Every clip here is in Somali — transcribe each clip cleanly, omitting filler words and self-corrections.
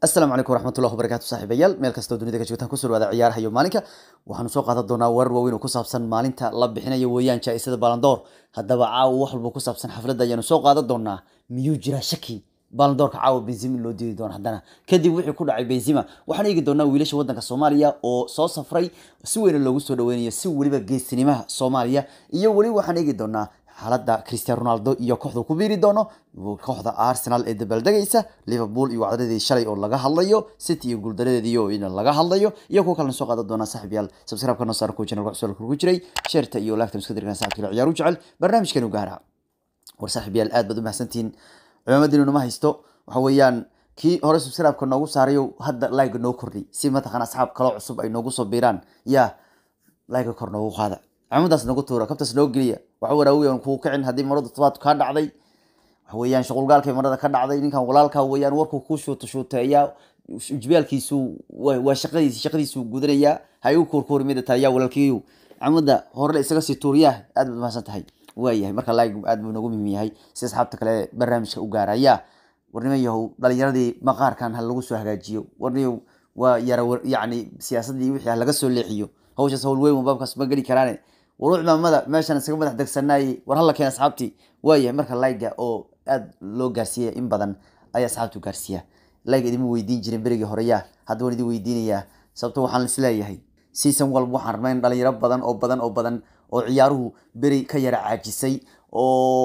السلام عليكم ورحمة الله وبركاته صاحبيال meel kasta oo dunida ka joogtaan ku soo wada ciyaaraha iyo maalinka waxaanu soo qaadan doonaa warar waaweyn oo ku saabsan maalinta la bixinayo weeyaan jaaisada Ballon d'Or hadaba caaw wax walba ku saabsan xafladda ayaanu soo qaadan doonaa miyuu jira shaki Ballon d'Or ka caaw Benzema loo diiday doon hadana kadib wixii ku dhacay Benzema waxaan eegi doonaa wiilasha wadanka Soomaaliya oo soo safray si weyn loogu soo dhaweynayo si waliba geesinimaha Soomaaliya iyo wali waxaan eegi doonaa xaaladda Cristiano Ronaldo iyo kooxda ku biiri doono kooxda Arsenal ee dabaldegaysa Liverpool iyo wacdadii shalay oo laga hadlayo City iyo guuldareedii oo in laga hadlayo iyo kuwa kale soo qaadan doona saaxiibayaal subscribe kana saar ku channel wax soo ku jiray share iyo like iska dirgan saaxiibka ciyaar u jecel barnaamijkan u gaara war saaxiibayaal aad baad u mahadsantiin culimadina ma haysto waxa weeyaan kii hore subscribe ka noogu saarayo hadda like noo kordhi si ma taqaan asxaab kale cusub ay noogu soo biiraan ya like kor noogu qaada عموداس نقول تورا كبتس لو جريا وحول أوي كو كعن هذه مرض طبات كان عضي ويان شغل قال كي مرض كان عضي إن كان ولالك ويان وركو كوشو تشوت يا جبال كيسو وشقدي سو قدريا هايو كور ميدا تايا ولا كيو عمودا هور إسقاسي توريا أدب ما سنتهاي وياه مركا لايك أدب نقول مي هاي سيس حابتك لا برنامج وجارا يا ورني يهو ضل يردي مقار كان هاللوجس وهجاجيو ورني ويرى يعني سياسة دي وحيا لقصو اللي حيو هو شو سوى الوين وبابك اسمه قري كراني وروح ما ماذا ماشي أنا سكمل حدك سناي ورهلا كان أصحابتي وياه مركا لايجا أو أد لو غارسيا إن بدن أي أصحابته غارسيا لايجا دي مو يدين جرين بريجي هريا هدول دي ويدين يا سبتو وحنا السلاية هي سيسم والبو حرمين دالي رب بدن أو عياره بري كير عاجسي أو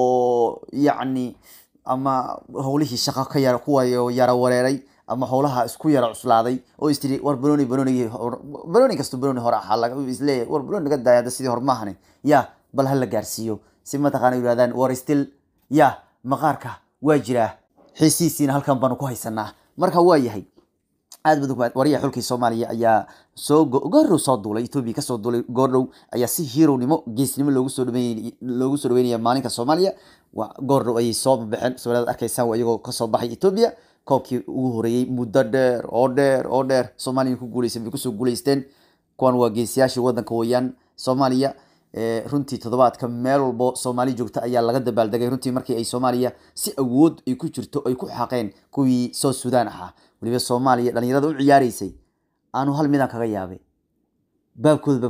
يعني أما هوليه الشقة كير قوة يرى وريري أما حولها سكوير عصلادي أو يستري بروني كستو بروني هراء حالك ويسلي بروني قد دايا دسيدي هرماهني يا بل هلا جارسيو سيما تقاني ولادان ورستيل يا مغاركا واجرة حسيسين هالكام بانو كوهي سنة مركا وايهي aad bad wariya xulkii Soomaaliya ayaa soo goorro soo duulay Ethiopia ka soo duulay goorrow ayaa si hero-nimo geesnimo loogu soo dhaweeyay maalinka Soomaaliya waa goorrow ay soo baxeen Soomaaliya arkaysan iyagoo ka soo baxay Ethiopia koobkii ugu horeeyay muddo dheer Soomaaliya ku guuleysteen kuwan waa geesiyaashii wadanka weeyaan Soomaaliya runtii toddobaadka meel walbo Soomaali joogta ayaa laga dabaaldegay runtii markii ay Soomaaliya si awood ay ku jirto ay ku xaqeen kuwii soo Suudaan ahaa waliba Soomaaliya dhalinyarada u ciyaaraysay aanu hal midaan kaga yaabay baabkooda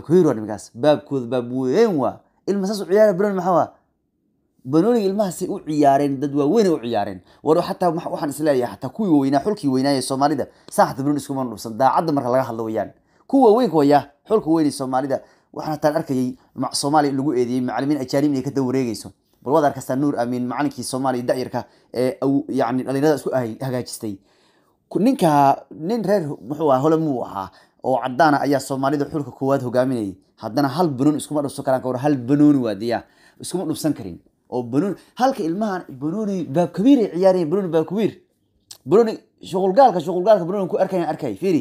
baab weyn waa ilmahaas u ciyaara Bruno maxaa بنوني المهس وعيارين ددوا وين وعيارين ورو حتى waxaan isleeyahay حتى kuwii weynaa xulkii weynaa ee Soomaalida saaxda Bruno isku manubsan daacad marka laga hadlo wayaan kuwa weyn kuwaya xulka weyn ee Soomaalida waxaan taan arkayay Soomaali lagu eediyay macallimiin ajaanib ay ka dawareegayso bal wada arkasta Nuur Amiin macallinkii Soomaali daayirka ee yaani dhalinyarada isku hagaajistay ninka nin reer wuxuu ahaa holamuu ahaa oo cadaan ayaa Soomaalida xulka koowaad hogaaminayay haddana hal Bruno isku ma dhufsan karaan ka hal Bruno waadiya isku ma dhufsan karin oo Bruno halka ilmahan Bruno baab kabiir ciyaareen Bruno baab kabiir Bruno shaqul gaalka Bruno ku arkay fiiri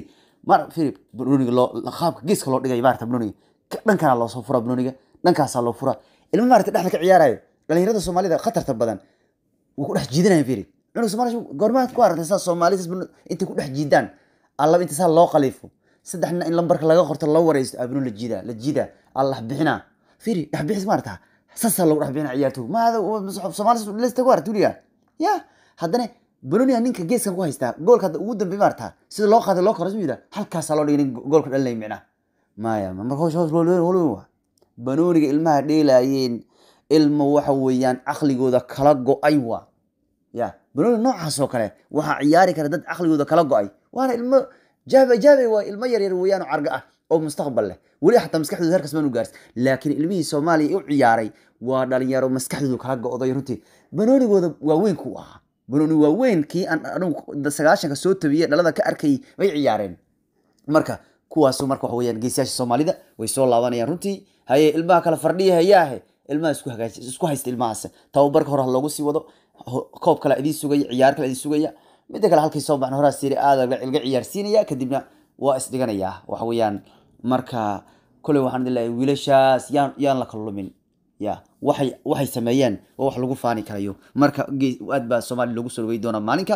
Bruno la qaabka geeska loo dhigay baarta Bruno dhanka loo soo fura Bruno dhankaas loo fura ilma maarta dhaxda ka ciyaarayo dhalinyarada Soomaalida khatarta badan uu ku dhex jiidanay fiiri Bruno Soomaaliya goormaad ku aragtay Soomaalida inta ku dhex jiidaan alla inta saa loo qaliifo saddexna in lambarka laga qorto la wareysto Bruno la jiida Allah bixina fiiri bixis maarta ساسا لو راح بين عيارته ما هذا Soomaali lista ku artuliya ya hadana Bruno ninka geeska ku haysta goolka ugu dambe maarta sida loo qaaday loo korasmida halkaas loo dhigay goolka dhalay micna maya marka holo Bruno ilmaha dheelayeen ilmo waxa weeyaan aqligooda kala go'ay waa ya Bruno noocaas oo kale waxa ciyaari kara dad aqligooda kala go'ay waana ilmo jaabe waa ilmo yar weeyaan arga ah oo mustaqbal leh wali hatta maskaxdooda heerkas ma gaars laakiin ilmihii Soomaaliya u ciyaaray waa dhalinyaro maskaxdooda kala go'day runtii Bruno-gooda waa weyn ku ah Bruno waa weyn kii anu 9 ka soo tabiyay dhalada ka arkay way ciyaareen marka kuwaas marka wax weeyaan geesiyaasha Soomaalida way soo laabanayaan runtii haye ilmaha kala fardhiyahay ilmaha isku haysta ilmahaas tababarka hore loogu sii wado koob kale idin sugaya ciyaar kale idin sugaya mid kale halkii soo baxna hore siiri aad ilga ciyaarsiinaya kadibna waa isdhiganaya wax weeyaan marka kulay waxaan dilaay wiilashaas yaan la kalumin ya waxay sameeyeen wax lagu faani karayo marka aad ba Soomaali lagu soo weey doona maalinka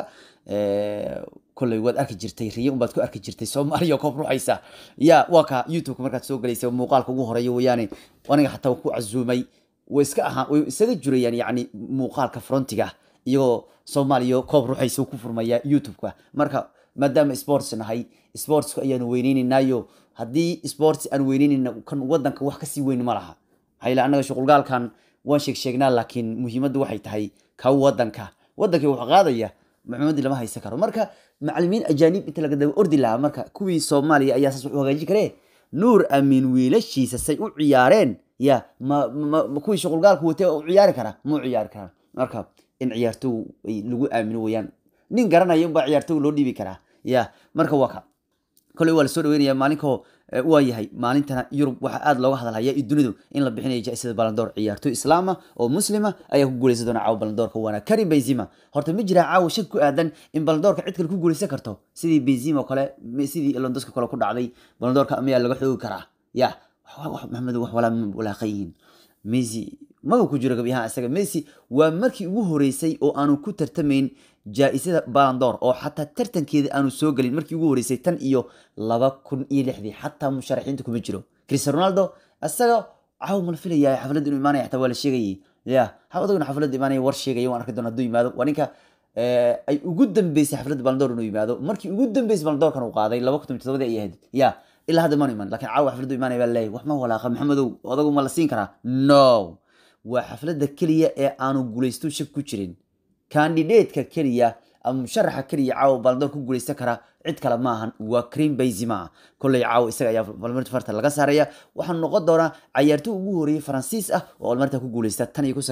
kulay wad arki jirtay riyo baad ku arki jirtay Soomaaliya koob ruuxaysa ya waka YouTube markaad soo galeysay muuqaalka ugu horeeyo weeyaan aniga xataa ku casuumay way iska ahaan way isaga jirayaan yaani muuqaalka frontiga iyo Soomaaliya koob ruuxaysa ku furmaya YouTube-ka marka maadaama sports nahay sports ayaanu weyneynaynayo haddii sports aan weyneynin kan wadanka wax kasii weyn ma laha hayla anaga shuqulgaalkan waan sheegnaa laakiin muhiimaddu waxay tahay ka wadanka wax qaadaya maxamed lama haysan karo marka macallimiin ajaanib inta laga daba ordi lahaa marka kuwii Soomaaliya ayaa saas u hagaajin kare nuur amiin wiilashiisa say u ciyaareen ya ma kuwii shuqulgaalku watay u ciyaari kara mu ciyaari kara marka in ciyaartoy lagu aamino wayaan nin garanayo ba ciyaartoy loo dhiibi kara ya marka waka kale waa la soo dhaweynaya maalinko waa yahay maalintana Yurub waxa aad looga hadalaya dunidu in la bixinayo jaayisada Ballon d'Or ciyaartoy islaama oo muslima ayaa ku guuleysan doona caaw Ballon d'Or wana Karim Benzema horta ma jira caaw shak ku aadan in Ballon d'Or cid kale ku guuleysan karto sidii Benzema kale sidii Lewandowski kale ku dhacday Ballon d'Or ama laga xoogi karaa ya Maxamed wax wala qayin Messi ma ku jiro gabiyaha isaga Messi waa markii ugu horeysay oo aanu ku tartamayn jaayisada Ballon d'Or oo xataa tartankeeda aanu soo galin markii ugu horeysay tan iyo 2006 xataa musharaxiinta kuma jiro Cristiano Ronaldo asaga caaw mal filayaa xaflad inuu imaanay xataa wala sheegay ya xaflad imaanay war sheegay waan arki doonaa haduu yimaado waninka ay ugu dambeysay xaflad Ballon d'Or inuu yimaado markii ugu dambeysay Ballon d'Or kan uu qaaday 2017 ay ahayd ya ilaa hadda ma iman laakiin caaw xaflad imaanay baa leeyahay wax ma walaaqa Maxamedow odagu ma la siin karaa no waa xafladda kaliya ee aanu guuleysto shak ku jirin candidate-ka kaliya ama musharaxa kaliya caaw Ballon d'Or ku guuleysan kara cid kale ma ahan waa Karim Benzema kulay caaw isaga ayaa Ballon d'Or farta laga saaraya waxaan noqon doonaa ciyaartoy ugu horeeyay Faransiis ah oo marta ku guuleysta tan iyo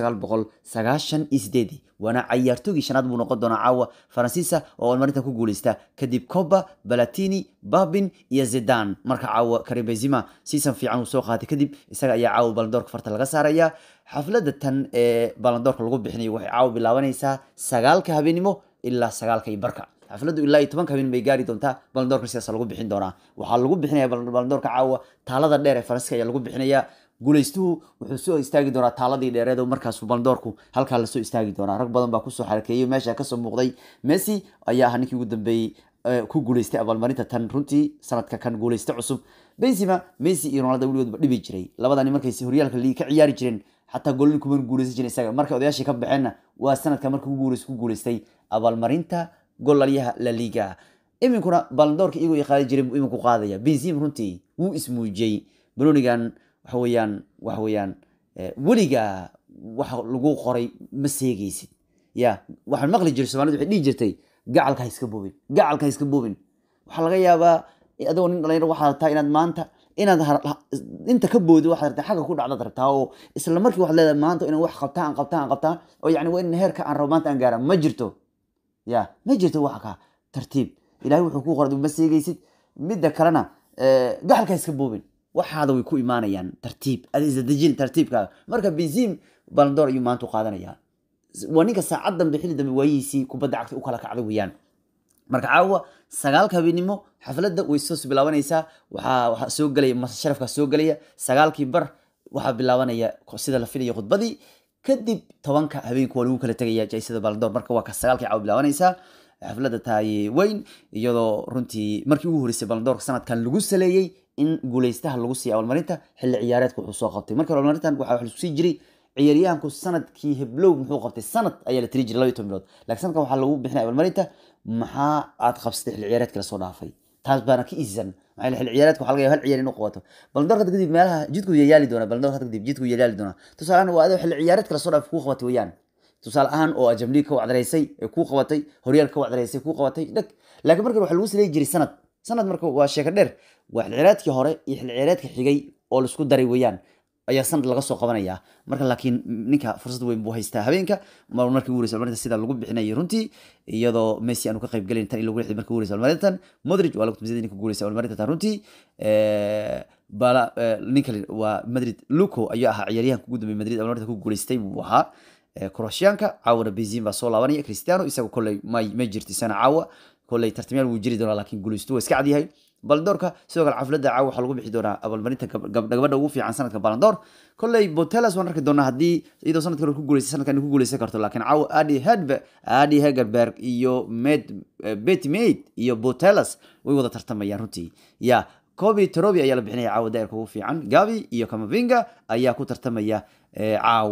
1998 wana ciyaartoygii shanaad buu noqon doonaa caaw Faransiis ah oo marta ku guuleysta kadib Coba Balatini Babin iyo Zidane marka caaw Karim Benzema season fiican uu soo qaatay kadib isaga ayaa caaw Ballon d'Or farta laga saaraya xafladda tan ee Ballon d'Or lagu bixinayo waxay caaw bilaabanaysaa 9 habeenimo ilaa 9 barka xafladdu ilaa 10 habeen bay gaari doontaa Ballon d'Or sidaas lagu bixin doonaa waxa lagu bixinayaa Ballon d'Or caawa taalada dheer ee Faransiiska ayaa lagu bixinayaa guuleystuhu wuxuu soo istaagi doonaa taaladii dheereed oo markaas Ballon d'Or halka la soo istaagi doonaa rag badan baa ku soo xarakeeyay meesha ka soo muuqday Messi ayaa ninkii ugu dambeeyay ku guuleystay abaalmarinta tan runtii sanadka kan guuleystay cusub Benzema Messi iyo Ronaldo waligood dhibi jiray labadani markay si horyaalka liiga ka ciyaari jireen حتى قولين كمان جوليس جين إساق مركز أودياشي كب حنا والسنة كمان كجوليستي أبالمارينتا قول ليها لليجا إمين كنا بالندور كيجو يخالج جرب إمين كقاضية بنزيم رنتي هو اسمه جي برونيجان وحويان وليجا لجو قري مسيجيسي يا واحد مغلي جرس ما ندري جرتي قاعد كايس كبوبين وحلقة يا با أدون لا يروح على تايلاند مانتا inaad inta ka boodo waxa rabtaa xaga ku dhacdo rabtaa oo isla markii wax leedahay maanta inaan wax qabtaan oo yaani waa in heerka aan romaanta aan gaaro ma jirto wax ka tartiib ilaahay wuxuu ku qorday ma seegaysid midda kalena gaxalka iska boobin waxaada way ku imaanayaan tartiib adiga dajin tartiibka marka Benzema Ballon d'Or iyo maanta qaadanaya waa ninka saacadan bixin dambe waayisi kubadda cagta u kala kacday weeyaan marka caawa 9 habeenimo xafladda way soo bilaabanaysaa waxa soo galay sharafka soo galaya 9 bar waxa bilaabanaya sida la filayo khudbadii kadib 10 habeenku waa lagu kala tagaya jaayisada Ballon d'Or marka waa ka 9 caawa bilaabanaysaa xafladda taay weyn iyadoo runtii markii ugu horeysay Ballon d'Or sanadkan lagu saleeyay in guuleystaha lagu siiyay abaalmarinta xilli ciyaareedku wuxuu soo qabtay marka abaalmarintan waxa wax sii jiray ciyaaryahanku sanadkii heblow muxuu qabtay sanad ayaa la tiri jiray 12 bilood laakiin sanadkan waxa lagu bixinay abaalmarinta maxaa aad qabsatay xilli ciyaareedka la soo dhaafay taas baana ka iisan maxay xilli ciyaareedku waxa laga yaabaa hal ciyaar inuu qabato Ballon d'Or kadib meelaha jidku yaali doona Ballon d'Or kadib jidku yaali doona tusaale waa adoo xilli ciyaareedka la soo dhaafay ku qabatay weeyaan tusaale ahaan oo ajamli ka wacdareysay ee ku qabatay horyaalka wacdareysay ku qabatay dhag laakiin markii waxa lagu saleeyay jiray sanad marka waa sheeko dheer waa xilli ciyaareedkii hore iyo xilli ciyaareedka xigay oo la isku daray weeyaan ayaa sanad laga soo qabanaya marka laakiin ninka fursad weyn buu haystaa habeenka markii uu reesal marinta sida lagu bixinayo runtii iyadoo Messi aanu ka qayb galin tan lagu leexday markii uu reesal marintan Modric waa lagu tumsaday ninka guuleysay marinta runtii bala ninka waa Madrid Luko ayaa ahaa ciyaaryahanka ugu dambeeyay Madrid marinta ku guuleystay buu ahaa Croatianka caawna Benzema soo laabanaya Cristiano isagu kulay ma jirtay sana caawa kulay tartamyal wuu jiri doonaa laakiin guuleystu iska cad yahay Ballon d'Or sidoo kale xafladda caawa waxa lagu bixi doonaa abaalmarinta gabadha ugu fiican sanadka Ballon d'Or kulay Botelas waan arki doonaa hadii iyadoo sanadkan ku guuleysan karto laakiin caawa Adi Hegerberg iyo Betty Maid iyo Botelas way wada tartamayaan runtii Kobe Trobi ayaa la bixinaya caawa dheerka ugu fiican Gavi iyo Camavinga ayaa ku tartamaya caawa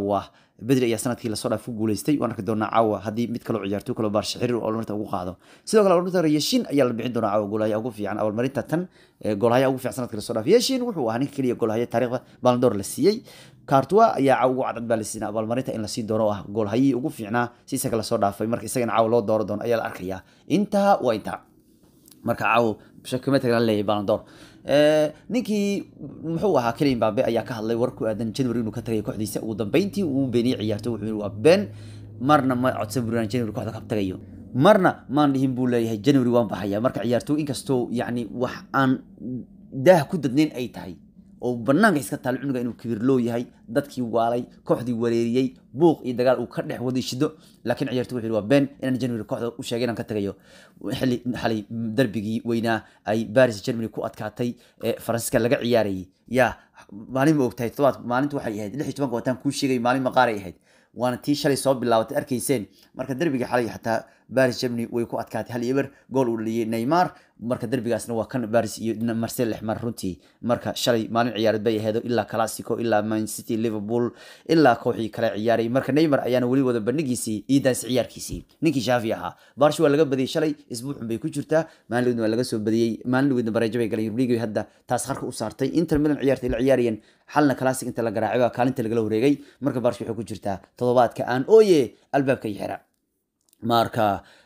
بدري ayaa sanadkii la soo dhaaf ku guuleystay waan arki doonaa caawa hadii mid kale ciyaarto kale Barca xiriir oo marta ugu qaado sidoo kale Ronaldo Yashin ayaa la bixin doonaa caawa goolaya ugu fiican awal marinta tan goolaya ugu fiican sanadkii la soo dhaaf Yashin wuxuu ahaa ninka kaliya goolaya taariikhda Ballon d'Or la siiyay Courtois ayaa caawa ugu cadad baa la siinaa awal marinta in la sii doono ah goolhayi ugu fiicnaa si isaga la soo dhaafay marka isagana caawa loo dooro doono ayaa la arkayaa inta waa inta marka caawa shakimada la leeyahay Ballon d'Or ninkii muxuu ahaa Kylian Mbappe ayaa ka hadlay war ku aadan January inuu ka tagay kooxdiisa ugu dambeyntii uu beeniyay ciyaarto wuxuu waa been marna ma codsan buraan January kooxda ka tagayo marna ma dhihin buu leeyahay January waan baxaya marka ciyaarto inkastoo yani wax aan daah ku dadneen ay tahay oo banaanka iska taal cunuga inuu kibir loo yahay dadkii waalay kooxdii wareeriyay buuq iyo dagaal uu ka dhex waday shido laakiin ciyaartu wuxuu waa been inaan January kooxda u sheegay inaan ka tagayo xalay darbigii weynaa ay Paris Germany ku adkaatay Faransiiska laga ciyaarayay ya maalin ma ogtahay todobaad maalintu waxay ahayd 16 wataan ku sheegay maalin ma qaaray ahayd waana tii shalay soo bilaabatay arkayseen marka darbiga xalay xataa Paris Germany way ku adkaatay hal eber gool uu dhaliyay Neymar marka darbigaasna waa kan Paris iyo Marseille xmar runtii marka shalay maalin ciyaareed bay ahayd ilaa Clasico ilaa Man City Liverpool ilaa kooxii kale ciyaaray marka Neymar ayaana wali wada bandhigiisii iidaas ciyaarkiisii ninkii Xavi ahaa Barca waa laga badiyay shalay isbuucun bay ku jirtaa maalin waa laga soo badiyay maalin wada bareejo bay galeen Liga hadda taas qarka u saartay Inter Milan ciyaartay la ciyaariyeen xalna Clasic inta la garaacay kaalinta laga wareegay marka Barca waxay ku jirtaa todobaadka aan ooye albaabka yixira marka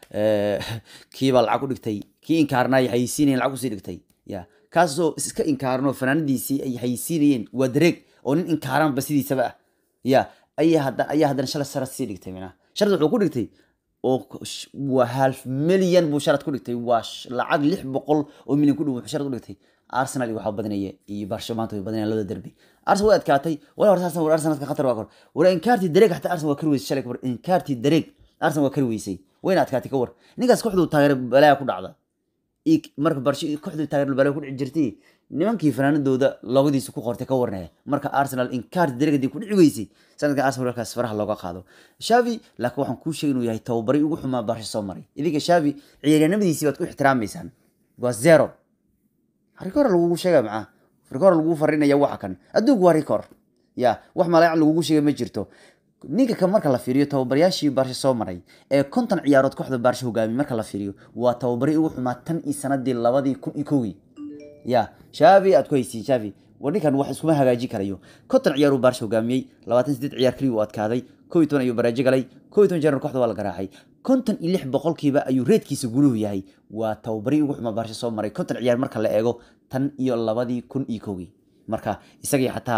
kiiba lacag u dhigtay kii inkaarnay haysiineen lacag u sii dhigtay ya kaasoo iska inkaarno fanaanadiisii ay haysiinayeen waa dareeg oo nin inkaaran basidiisaba ya ayaa hadan shala sharad sii dhigtay mina sharad wuxuu ku dhigtay oo waa half milyan buu sharad ku dhigtay waa lacag 600 oo milyan ku dhow sharad u dhigtay Arsenal waxa badanaya iyo Barcelona way badanayaan laba darbi Arsenal way adkaatay wala Arsenal ka khatar waa kor wala inkaarti dareeg hatta Arsenal waa karweysay shalay kor inkaarti dareeg Arsenal waa karweysay wayna adkaatay ka war ninkaas kooxdu taageero balaa ku dhacda marka Barcelona kooxdu taageero balaa ku dhici jirtay nimankii fanaanadooda logadiisa ku qortay ka warnay marka Arsenal inkaarti dareegdii ku dhici weysay sanadka Arsenal halkaas faraha looga qaado Xavi laakiin waxaan ku sheegay inuu yahay tababari ugu xumaa Barca soo maray idinka Xavi ciyaaryahanadiisii waad ku ixtiraamaysan waa zero rikoor lagu sheegay macaa rikoor lagu farinaya waxa kan adugu waa rikoor ya wax malaayic lagu sheegay ma jirto ninka ka marka la fiiriyo tababarayaashii Barca soo maray ee konton ciyaarood kooxda Barca hogaamiyay marka la fiiriyo waa tababari ugu xumaa tan iyo sanadii 2011 ya Xavi aad ku haysi Xavi wadinkan wax isku hagaajin karayo konton ciyaaro Barca hogaamiyay 28 ciyaar kaliya uu adkaaday 12 ayuu baraajo galay 12 jeer kooxda waa la garaacay konton iyo 6% ayuu reedkiisa guluhu yahay waa tababari ugu xumaa Barca soo maray konton ciyaar marka la eego tan iyo 2011 marka isagii xataa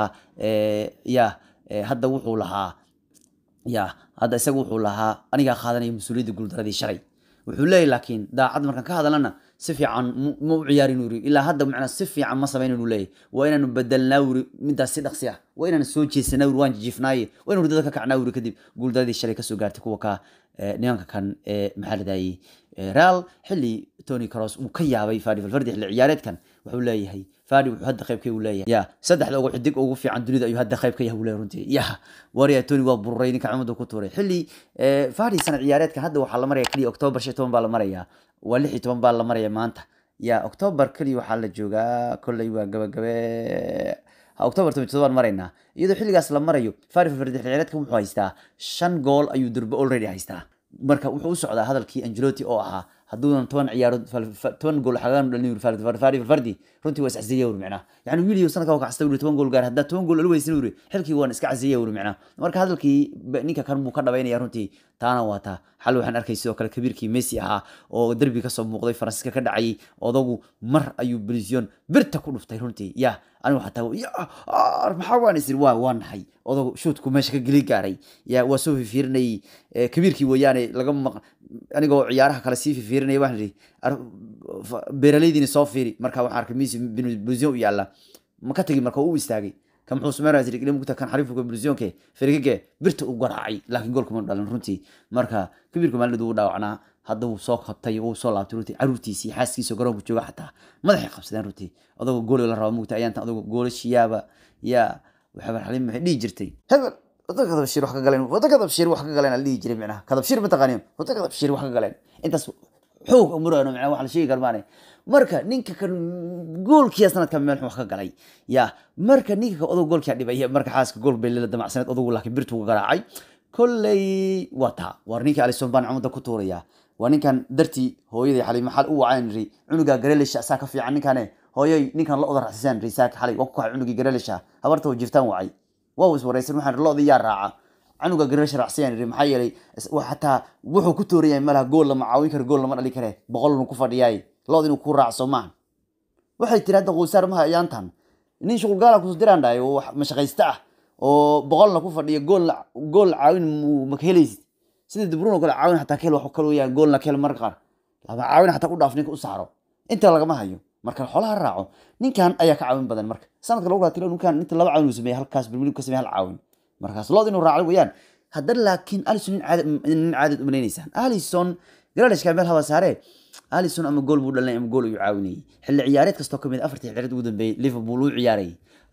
ya hadda wuxuu lahaa ya hadda isagu wuxuu lahaa aniga qaadanay mas'uuliyadda guuldaradii shalay wuxuu leeyahay laakiin daacad markan ka hadalana si fiican ma u ciyaarin uri ilaa hadda macna si fiican ma sameeyeen uu leeyahay waa inaanu bedelnaa uri midaas si dhaqsi ah waa inaanu soo jeesanaa uri waan jifnaaye waa inaanu dadka ka kacnaa uri kadib guuldaradii shalay ka soo gaartay kuwa ka nimanka kan maxaa la daayay Real xilli Toni Kroos uu ka yaabay Fadi Valverde xilli ciyaareedkan wuxuu leeyahay Fadi wuxuu hadda qayb ka u leeyahay ya saddexda ugu xidig ugu fiican dunida ayuu hadda qayb ka yahay leeyahay runtii ya wariya Toni waa buray ninka cimadu ku tuuray xilli Fadi sana ciyaareedkan hadda waxa la maraya kaliya October 16 baa la maraya waa 16 baa la maraya maanta ya October kaliya waxa la joogaa kulay waa gabagabe October 17 baan maraynaa iyadoo xilligaas la marayo Fadi Valverde ciyaareedkan wuxuu haystaa 5 gool ayuu durba already haystaa marka wuxuu u socdaa hadalkii Ancelotti oo ahaa hadduu 10 ciyaarood 10 gool xagaan dhalin Valverde runtii waa iscasiiyay macna yani wiiliyo sanadka ka castay 10 gool gaar hadda 10 gool alweysin uri xilkii waan iska casiyay macna marka hadalkii ninka kan buu ka dhabeynaya runtii taana waata xal waxaan arkay sidoo kale kabiirkii Messi ahaa oo darbi ka soo muuqday Faransiiska ka dhacay odagu mar ayuu Brazilian birta ku dhuftay runtii ya anigu xataa ya maxaa waan isir waan nahay odagu shootku meesha ka gali gaaray ya waa soo fiirnay kabiirkii weeyaane laga anigoo ciyaaraha kala sii fiirinay waxaan ri beeraleydina soo fiiri marka waxaan arkay Messi Brazil yaala ma ka tagi marka uu istaagay kam wuxuu sameeyay jiray ilaa mugta kan xariifka Brazilke Fergige birta u garaacay laakiin goolku ma dhalin runtii marka kabiirku maalin uu dhaawacnaa hadda uu soo qabtay uu soo laabtay runtii caruurtiisii xaaskiisa garoonka jooga xataa madaxay qabsadeen runtii adoo gool la rabo mugta ayaanta adoo goolashiyaaba ya waxa xalin ma dhigi jirtay hebel wadada bashir wax ka galeen wadada bashir wax ka galeen la dhigi jiray macnaha kada bashir ma taqaaniin wadada bashir wax ka galeen intaas xoog umurano macna wax la sheegi karmaane marka ninka kan goolkiya sanadkan meel wax ka galay ya marka ninka odow goolkiya dhibay marka xaaska gool bay la damacsaneed odow laakiin birtu garaacay kolley wata war ninka Alisson baan cumada ku tuuraya waa ninkan dartii hooyadii xalay maxal u wacaynri cunuga gareelisha saa ka fiican ninkane hooyay ninkan la odar xasaan risaak xalay waa ku kacay cunugii gareelisha habarta jirtaan wacay waa iswareysan waxaan loodi yaa raaca canuga gareelisha raacsan maxaa yeelay xataa wuxuu ku tuurayay malaha gool lama caawin karo gool lama dhali kare boqol ku fadhiyay loodi inuu ku raacso ma waxay tiraahdaa qoysaar ma hayaantan nin shaqo gaala ku diraan dhaay oo ma shaqaysta ah oo boqolna ku fadhiyo gool caawin ma helaysid sida De Bruyne kala caawin hataa kale wax kale weeyaan goolna kale marqar laba caawin hataa u dhaaf ninka u saaro inta laga ma hayo marka xoolaha raaco ninkan ayaa ka caawin badan marka sanadka lagu raatilo ninkan inta laba caawin uu sameeyay halkaas bilmilib ka sameeyay hal caawin markaas lood inuu raaco weeyaan haddana laakiin Alisson in caadad u maleynaysan Alisson Grealish ka meel hawa saare Alisson ama gool buu dhalay ama gool uu caawinay xilli ciyaareed kasto kamid afartii ciyaareed ugu dambeeyay Liverpool uu ciyaaray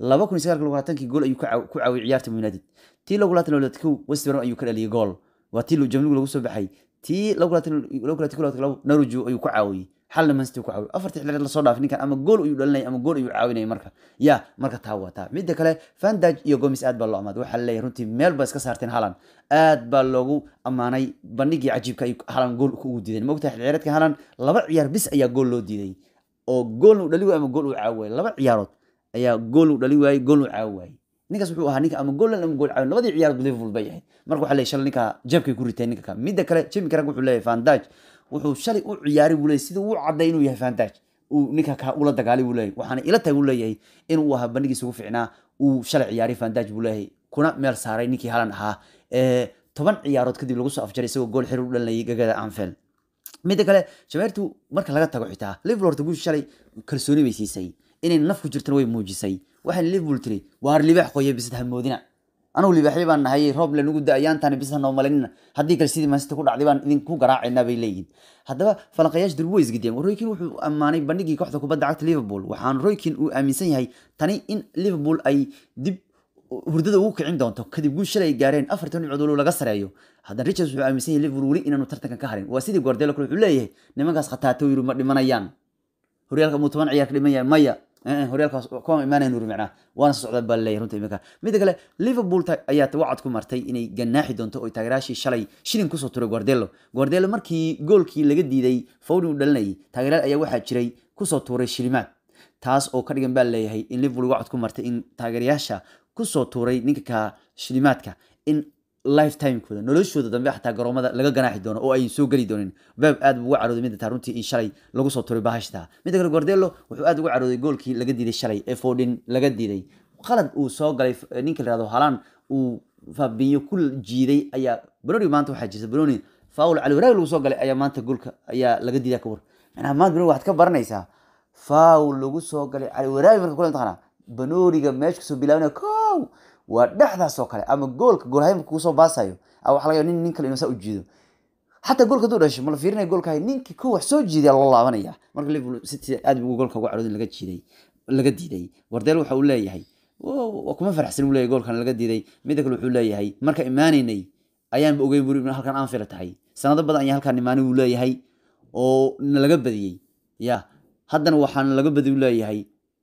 2009 gool ayuu ku caawiyay ciyaarta United tii lagu laatan West Brom ayuu ka dhaliyay gool waa tii jamnigu lagu soo baxay tii lagu laatan Narujo ayuu ku caawiyay xalna Man City ku caawiyay afartii ciyaareed la soo dhaaf ninkan ama gool ayuu dhalinay ama gool ayuu caawinay marka taa wata mid kale Van Dijk iyo Gomez aad baa loo amaad waxa la leeyahay runtii meel ba iska saarteen Haaland aad baa loogu amaanay bandhigii cajiibka ay Haaland gool ku diideen moogtahay ciyaareedka Haaland laba ciyaar bis ayaa gool loo diiday oo gool uu dhali ama gool uu caawiyay laba ciyaarood ayaa gool uu dhali waayay gool uu caawiyay ninkaas wuxuu ahaa ninka ama gool ama gool caawin labadii ciyaarood Liverpool bay ahayd marka waxa la yeeshay ninka jabkay ku riteen ninka mid kale Jimmy Carragher wuxuu leeyahay Van Dijk wuxuu shalay u ciyaari buu leeyahay sida uu caday inuu yahay Van Dijk uu ninka ka ula dagaalay buu leeyahay waxaana ila tahay uu leeyahay inuu ahaa bandhigiisa ugu fiicnaa uu shalay ciyaari Van Dijk buu leeyahay kuna meel saaray ninkii Haaland ahaa 10 ciyaarood kadib lagu soo afjaray isagoo gool xir u dhalinayay gagada Anfield mid kale jameertu marka laga tago xitaa Liverpool horta guush shalay kalsooni bay siisay inay naf ku jirtaan way muujisay waxaan Liverpool tiri waar libaax qoyay bisad hamoodina anu libaaxay baan nahay roob la nugu daayaan tan bisad noo malinna hadii kale sidii Man City ku dhacday baan idin ku garaacayna bay leeyihiin haddaba falanqayaasha Durwois gideen Roy Keane wuxuu amaanay bandhigii kooxda kubadda cagta Liverpool waxaan Roy Keane uu aaminsan yahay tani in Liverpool ay dib hurdada ugu kicin doonto kadib guush shalay gaareen 40 dhibcood laga sareeyo haddana Richards wuxuu aaminsan yahay Liverpool wali inaanu tartankan ka harin waa sidii Guardiola wuxuu leeyahay nimankaas qataato yiri ma dhimanayaan horyaalka mu 10 ciyaar ka dhimanayaan maya horyaalkaas kuma imaanayaan nuru macna waana socda balay runtii imika mid kale Liverpool ayaa wacad ku martay inay ganaaxi doonto oo taageerayaashii shalay shilin ku soo turay Guardiola markii goolkii laga diiday Foden uu dhalinay taageerayaal ayaa waxa jiray ku soo tuuray shilimaad taas oo ka dhigan baa leeyahay in Liverpool wacad ku martay in taageerayaasha ku soo tuuray ninka ka shilimaadka in lifetime kooda noloshooda dambe xataa garoomada laga ganaaxi doono oo ay soo gali dooneen baab aad ugu carooday mid runtii in shalay lagu soo tuuray bahashta mid kale Guardiola wuxuu aad ugu carooday goolkii laga diiday shalay ee Foden laga diiday qalad uu soo galay ninka la yiraahdo Haaland uu Fabinho ku jiiday ayaa Bruno maanta waxa jirta Bruno foul cali waraag lagu soo galay ayaa maanta goolka ayaa laga diiday ka war macnaha maanta Bruno waxaad ka baranaysaa foul lagu soo galay cali waraag marka kula taqana Banoriga meesha soo bilaabna koow waa dhaxdaas oo kale ama goolka goolhayn ku soo baasayo waxa laga nin kale inuu saa u jiido حتى جول كدور إيش مال فيرنا جول كهاي نين كوا حسوج جدي الله ونيا مرة ليفل ست أدي جول كوا عرض لقيت شيء لقيت دي وردلو حوله هي وكمان فرح سن ولا جول كان لقيت دي ميدا كل حوله هي مرة إيماني ني أيام بقول بوري من هالكان أنفيرت هاي سنة بدأ أيام هالكان إيماني ولا هي أو نلقى بدي يا حدا وحنا نلقى بدي ولا هي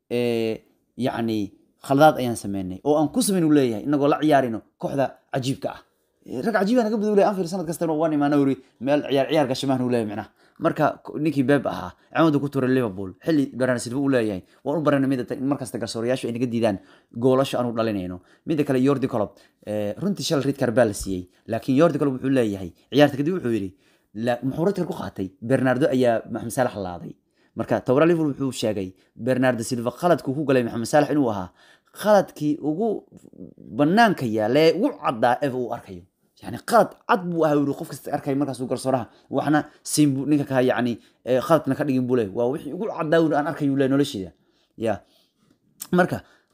يعني خلطات أيام سمعني أو أنقص من ولا هي إنه قول عيارينه كحدة عجيب كأ رجع عجيب أنا قبل ولا أنفير سنة كستر واني ما نوري مال عيار كشمان ولا معنا مركا نيكي باب عمود كتور ليفربول حلي برنا سيدو ولا يعني وأنا برنا ميدا مركز تكسورياش إني قد يدان جولش أنا ولا لينو ميدا كلا يوردي كلوب رنتي شال ريد كربالسي لكن يوردي كلوب ولا هي عيار تكدي وحوري لا محورات الكوخاتي برناردو أيا محمد صالح الله عادي مركا تورا ليفربول وحوش شاقي برناردو سيلفا خالد كوكو قال محمد صالح إنه وها خالدكي ugu banaanka yaale ugu cadaa ev uu arkayo yani qalad cad buu ahaa uu qof kasta arkay markaas uu garsooraha waxna siin ninka ka yani khaladna ka dhigin buu leeyahay waa wixii ugu cadaa uu aan arkayo leeyahay noloshiisa ya marka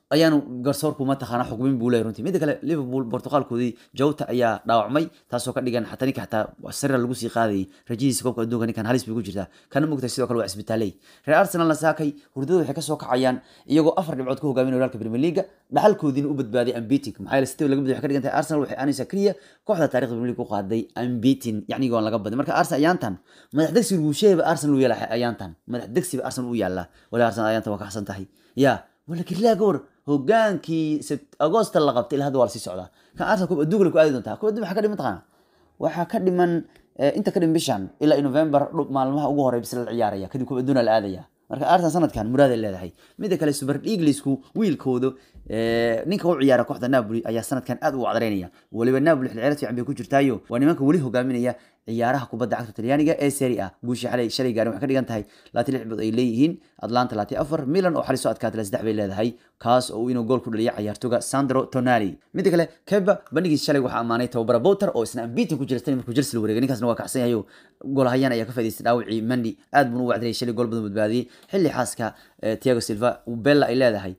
ayaanu garsoorku ma taqaana xukmin buu leeyahay runtii midda kale Liverpool Portugalkoodii Jota ayaa dhaawacmay taasoo ka dhigan xataa ninka sirra lagu sii qaaday rajadiisa koobka adduunka ninkan halis bay ku jirtaa kana mugtay sidoo kale waa isbitaalay Real Arsenal saakay hurdadu waxay ka soo kacayaan iyagoo 4 dhibcood ku hogaaminaya horyaalka Premier League dhaxalkoodiina u badbaaday unbeaten maxaa yeelay sidoo laga badiyay waxa ka dhigantay Arsenal waxay aanaysa kaliya kooxda taariikhda Premier League ku qaaday unbeaten yacni goon laga baday marka Arsenal ayaantan madax degsiga uu sheegay Arsenal uu yeelay ayaantan madax degsiga Arsenal uu yaala wala Arsenal ayaantan waa ka xasan tahay ya wala kirlaa goor hogaankii Agosto la qabtay ilaa hadda waa la sii socdaa kan Arsenal koob adduunka ku aadi doontaa koob adduunka waxa ka dhiman taqaan waxa ka dhiman inta ka dhiman bishan ilaa November maalmaha ugu horeeyay bisla ciyaaraya kadib koob adduunka la aadaya marka Arsenal sanadkan muraad ay leedahay mid kale Super Eaglesku wiilkoodu ninka uu ciyaara kooxda Napoli ayaa sanadkan aad u wacdareynaya waliba Napoli xilciyaareed fiican bay ku jirtaayo waa nimanka wali hogaaminaya ciyaaraha kubadda cagta Talyaaniga ee Serie A guusha shalay gaarin waxa ka dhigan tahay 26 bid ay leeyihiin Atlanta 34 Milan oo xariso adkaatay 3 bay leedahay kaas oo inuu gool ku dhaliyay ciyaartoyga Sandro Tonali mid kale Keba bandhigiisa shalay waxa amaanay tababara Potter oo isna unbeaten ku jirtay markuu Chelsea wareegay ninkaasna waa kacsan yahay goolahayaan ayaa ka faa'iideystay dhaawacii Mendy aad buu u wacdareeyay shalay gool badan badbaadiyay xilli xaaska Thiago Silva uu Bella ay leedahay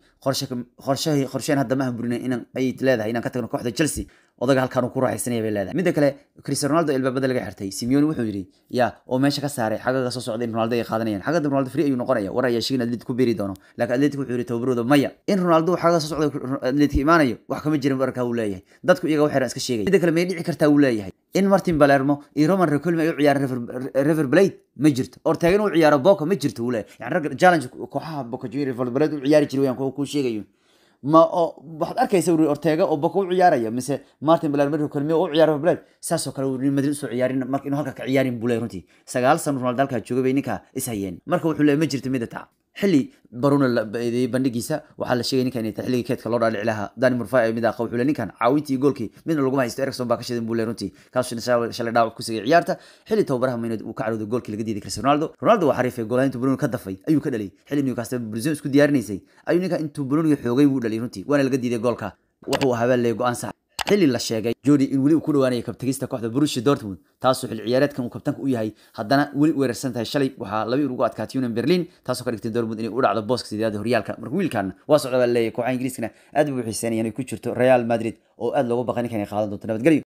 qorsheen hadda ma hamburinay in ay leedahay inaan ka tagno kooxda Chelsea odaga halkan uu ku raaxaysanaya bay leedahay mid kale Cristiano Ronaldo ilbaabada laga xirtay Simeone wuxuu yiri ya oo meesha ka saaray xagaga soo socday in Ronaldo ay qaadanayaan xagaga Ronaldo free ayuu noqonaya war ayaa sheegay Atletico beeri doono laakiin Atletico wuxuu yiri tababarooda maya in Ronaldo xagaga soo socday Atletico imaanayo wax kama jirin barka uu leeyahay dadku iyaga waxay iska sheegay mid kale ma dhici kartaa uu leeyahay in Martin Palermo iyo Roman Riquelme ay u ciyaaraan River Plate ma jirto Ortega uu ciyaaro Boca ma jirto uu leeyahay yani rag challenge kooxaha Boca Juniors River Plate u ciyaari jiray waan ku sheegayo ma waxaad arkaysaa Ortega oo Boca u ciyaaraya mise Martin Palermo Riquelme oo ciyaaro River Plate saasoo kale uu Madrid soo ciyaarin marka inuu halka ka ciyaarin buu leeyahay runtii 9 sano Ronaldo halka joogay ninka is hayeen marka wuxuu leeyahay ma jirto mid taa xilli Bruno bandhigiisa waxa la sheegay ninkan inta xilliga keedka loo dhaalic laha Dani Murphy ay mid ah wuxuu leeyahay ninkan caawintii goolkii midna lagu haysto Erikson baa ka shidan buu leeyahay runtii kaas shalay dhaawac ku sigay ciyaarta xilli tababaraha Maynard uu ka carooday goolkii laga diiday Cristiano Ronaldo waa xariifay goolaynta Bruno ka dafay ayuu ka dhalay xilli Newcastle Brazil isku diyaarinaysay ayuu ninka intuu Bruno xoogay uu dhalay runtii waana laga diiday goolka wuxuu habaalay go'aan sax xilli la sheegay Jody in wali uu ku dhawaanay kabtagista kooxda Borussia Dortmund taasoo xilli ciyaareedkan uu kabtanka u yahay haddana wali weerarsan tahay shalay waxa laba ugu adkaatay Union Berlin taasoo ka dhigtay Dortmund inay u dhacdo booska sideedaad horyaalka marka wiilkan waa socda leeyahay kooxaha Ingiriiskana aad buu xiiseynayaan inay ku jirto Real Madrid oo aad looga baqan inay qaadan doonto nabadgelyo